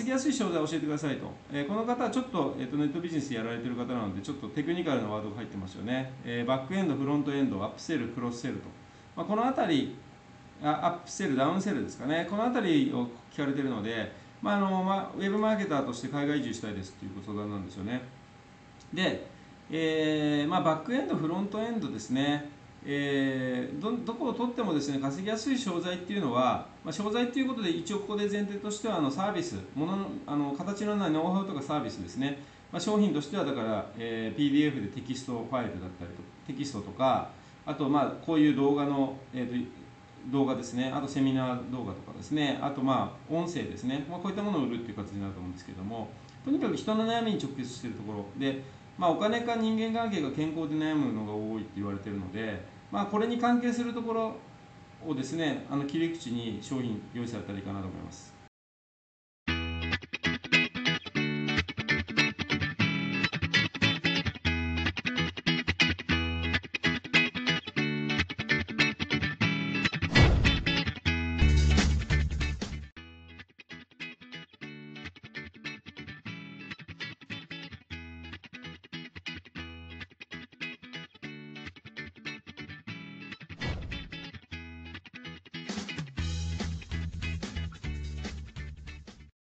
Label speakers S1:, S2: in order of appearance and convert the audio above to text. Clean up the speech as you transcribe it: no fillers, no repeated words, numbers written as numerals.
S1: ぎやすい商材を教えてくださいと。この方はちょっと、ネットビジネスやられている方なので、ちょっとテクニカルなワードが入ってますよね。バックエンド、フロントエンド、アップセル、クロスセルと。このあたり、アップセル、ダウンセルですかね。このあたりを聞かれているので、ウェブマーケターとして海外移住したいですというご相談なんですよね。で、バックエンド、フロントエンドですね。どこを取ってもですね、稼ぎやすい商材っていうのは、商材っていうことで一応ここで前提としてはサービス、形のないノウハウとかサービスですね。商品としてはだから、PDF でテキストファイルだったりとテキストとか、あとこういう動画の、動画ですね、あとセミナー動画とかですね、あと音声ですね、こういったものを売るっていう形になると思うんですけども、とにかく人の悩みに直結しているところで、お金か人間関係が健康で悩むのが多いって言われているので、これに関係するところをですね、切り口に商品用意されたらいいかなと思います。